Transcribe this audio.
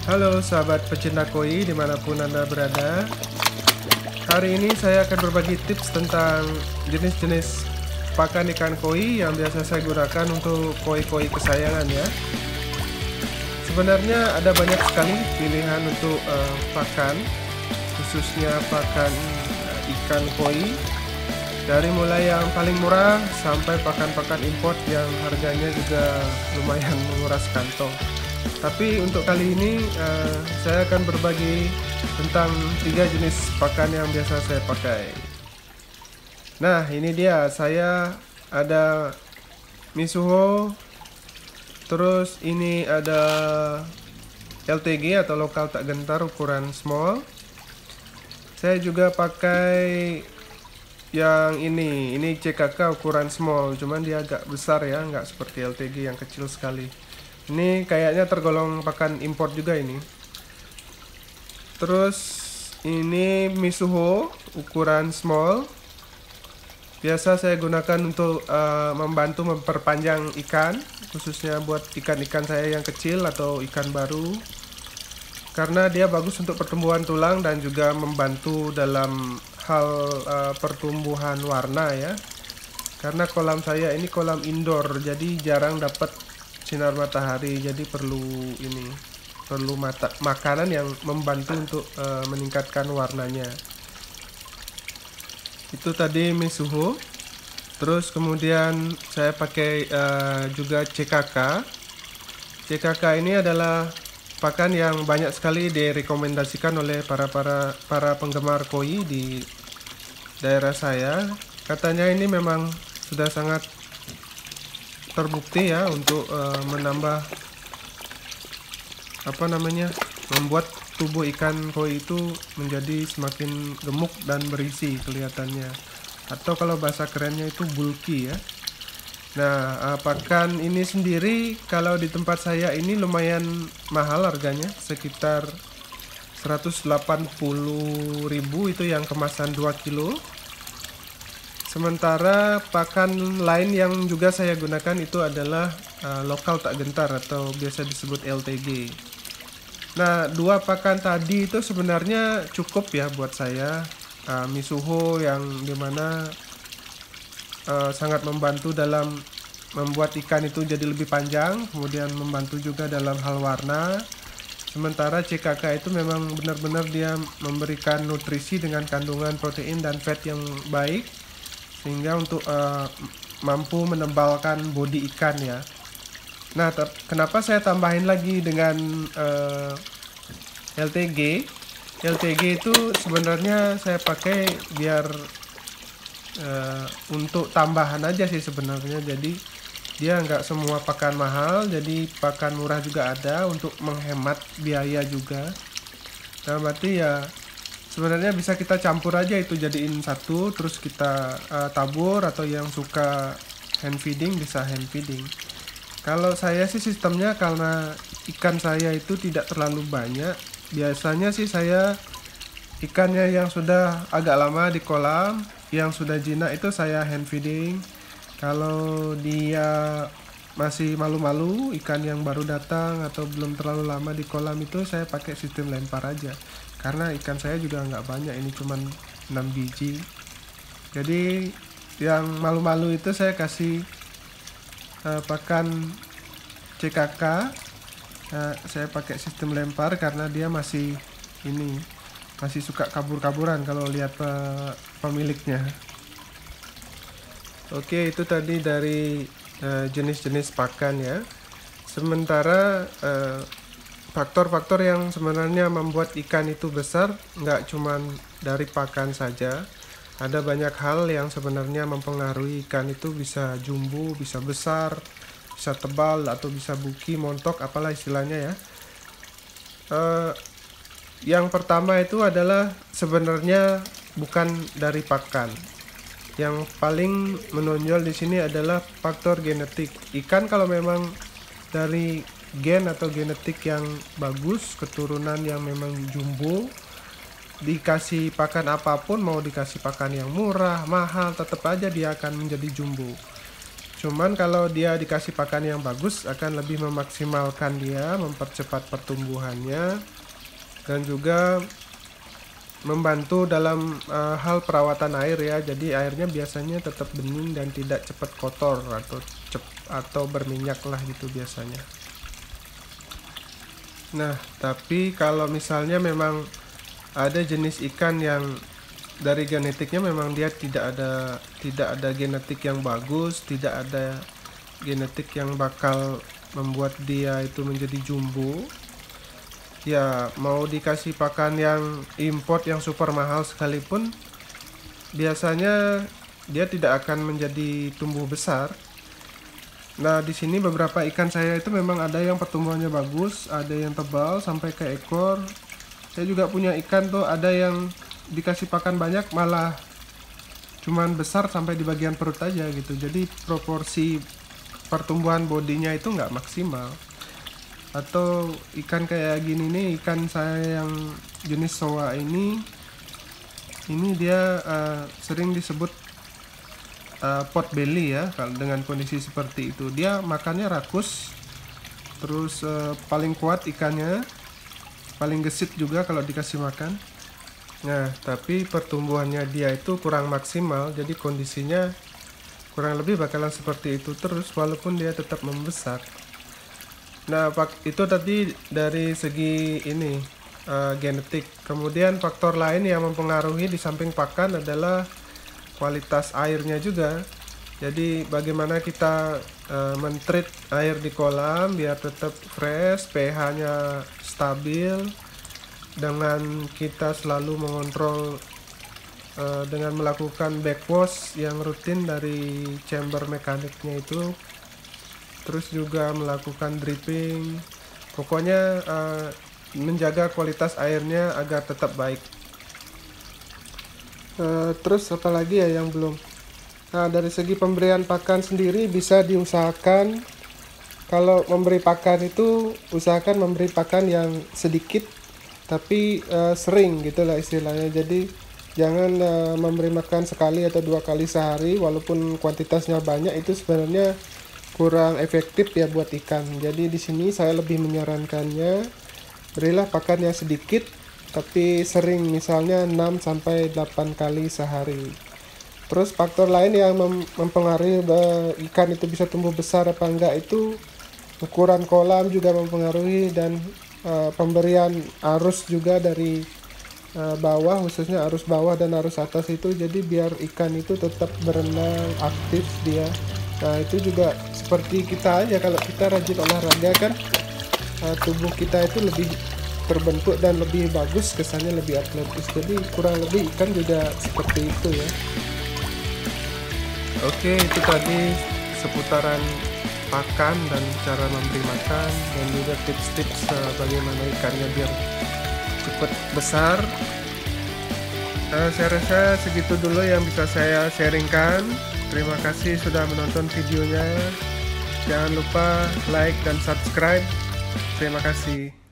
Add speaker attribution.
Speaker 1: Halo sahabat pecinta koi dimanapun Anda berada. Hari ini saya akan berbagi tips tentang jenis-jenis pakan ikan koi yang biasa saya gunakan untuk koi-koi kesayangan ya. Sebenarnya ada banyak sekali pilihan untuk pakan, khususnya pakan ikan koi. Dari mulai yang paling murah sampai pakan-pakan import yang harganya juga lumayan menguras kantong. Tapi untuk kali ini saya akan berbagi tentang 3 jenis pakan yang biasa saya pakai. Nah, ini dia, saya ada Mizuho, terus ini ada LTG atau lokal tak gentar ukuran small. Saya juga pakai yang ini CKK ukuran small, cuman dia agak besar ya, nggak seperti LTG yang kecil sekali. Ini kayaknya tergolong pakan import juga ini. Terus ini Mizuho ukuran small. Biasa saya gunakan untuk membantu memperpanjang ikan, khususnya buat ikan-ikan saya yang kecil atau ikan baru. Karena dia bagus untuk pertumbuhan tulang dan juga membantu dalam hal pertumbuhan warna ya. Karena kolam saya ini kolam indoor, jadi jarang dapat sinar matahari, jadi perlu makanan yang membantu untuk meningkatkan warnanya. Itu tadi Mizuho. Terus kemudian saya pakai juga CKK. CKK ini adalah pakan yang banyak sekali direkomendasikan oleh para penggemar koi di daerah saya. Katanya ini memang sudah sangat terbukti ya untuk menambah membuat tubuh ikan koi itu menjadi semakin gemuk dan berisi kelihatannya, atau kalau bahasa kerennya itu bulky ya. Nah, pakan ini sendiri kalau di tempat saya ini lumayan mahal harganya, sekitar 180.000 itu yang kemasan 2 kilo. Sementara pakan lain yang juga saya gunakan itu adalah lokal tak gentar atau biasa disebut LTG. Nah, 2 pakan tadi itu sebenarnya cukup ya buat saya. Mizuho yang dimana sangat membantu dalam membuat ikan itu jadi lebih panjang, kemudian membantu juga dalam hal warna. Sementara CKK itu memang benar-benar dia memberikan nutrisi dengan kandungan protein dan fat yang baik, sehingga untuk mampu menebalkan bodi ikan ya. Nah, kenapa saya tambahin lagi dengan LTG? LTG itu sebenarnya saya pakai biar untuk tambahan aja sih sebenarnya. Jadi dia nggak semua pakan mahal, jadi pakan murah juga ada untuk menghemat biaya juga. Nah, berarti ya sebenarnya bisa kita campur aja itu jadiin satu, terus kita tabur, atau yang suka hand feeding bisa hand feeding. Kalau saya sih sistemnya, karena ikan saya itu tidak terlalu banyak, biasanya sih saya ikannya yang sudah agak lama di kolam, yang sudah jinak itu saya hand feeding. Kalau dia masih malu-malu, ikan yang baru datang atau belum terlalu lama di kolam, itu saya pakai sistem lempar aja. Karena ikan saya juga nggak banyak, ini cuman 6 biji. Jadi yang malu-malu itu saya kasih pakan CKK. Saya pakai sistem lempar karena dia masih suka kabur-kaburan kalau lihat pemiliknya. Oke, itu tadi dari jenis-jenis pakan ya. Sementara faktor-faktor yang sebenarnya membuat ikan itu besar nggak cuman dari pakan saja. Ada banyak hal yang sebenarnya mempengaruhi ikan itu, bisa jumbo, bisa besar, bisa tebal, atau bisa buki, montok, apalah istilahnya ya. Yang pertama itu adalah sebenarnya bukan dari pakan. Yang paling menonjol di sini adalah faktor genetik. Ikan kalau memang dari gen atau genetik yang bagus, keturunan yang memang jumbo, dikasih pakan apapun, mau dikasih pakan yang murah, mahal, tetap aja dia akan menjadi jumbo. Cuman kalau dia dikasih pakan yang bagus akan lebih memaksimalkan dia, mempercepat pertumbuhannya, dan juga membantu dalam hal perawatan air ya. Jadi airnya biasanya tetap bening dan tidak cepat kotor atau berminyak lah gitu biasanya. Nah, tapi kalau misalnya memang ada jenis ikan yang dari genetiknya memang dia tidak ada genetik yang bagus, tidak ada genetik yang bakal membuat dia itu menjadi jumbo, ya mau dikasih pakan yang import yang super mahal sekalipun biasanya dia tidak akan menjadi tumbuh besar. Nah, di sini beberapa ikan saya itu memang ada yang pertumbuhannya bagus, ada yang tebal sampai ke ekor. Saya juga punya ikan tuh, ada yang dikasih pakan banyak malah cuman besar sampai di bagian perut aja gitu. Jadi proporsi pertumbuhan bodinya itu nggak maksimal. Atau ikan kayak gini nih, ikan saya yang jenis soa ini dia sering disebut pot belly ya. Kalau dengan kondisi seperti itu dia makannya rakus, terus paling kuat ikannya, paling gesit juga kalau dikasih makan. Nah, tapi pertumbuhannya dia itu kurang maksimal, jadi kondisinya kurang lebih bakalan seperti itu terus walaupun dia tetap membesar. Nah, itu tadi dari segi ini genetik. Kemudian faktor lain yang mempengaruhi di samping pakan adalah kualitas airnya juga. Jadi bagaimana kita men-treat air di kolam biar tetap fresh, pH-nya stabil, dengan kita selalu mengontrol dengan melakukan backwash yang rutin dari chamber mekaniknya itu, terus juga melakukan dripping, pokoknya menjaga kualitas airnya agar tetap baik. Terus apalagi ya yang belum. Nah, dari segi pemberian pakan sendiri bisa diusahakan kalau memberi pakan itu usahakan memberi pakan yang sedikit tapi sering gitulah istilahnya. Jadi jangan memberi makan sekali atau 2 kali sehari, walaupun kuantitasnya banyak itu sebenarnya kurang efektif ya buat ikan. Jadi di sini saya lebih menyarankannya berilah pakan yang sedikit tapi sering, misalnya 6 sampai 8 kali sehari. Terus faktor lain yang mempengaruhi ikan itu bisa tumbuh besar apa enggak itu ukuran kolam juga mempengaruhi, dan pemberian arus juga dari bawah, khususnya arus bawah dan arus atas itu, jadi biar ikan itu tetap berenang aktif dia. Nah, itu juga seperti kita aja, kalau kita rajin olahraga kan tubuh kita itu lebih terbentuk dan lebih bagus, kesannya lebih atletis. Jadi kurang lebih ikan juga seperti itu ya. Oke, itu tadi seputaran pakan dan cara memberi makan, dan juga tips-tips bagaimana ikannya biar cepat besar. Saya rasa segitu dulu yang bisa saya sharingkan. Terima kasih sudah menonton videonya. Jangan lupa like dan subscribe. Terima kasih.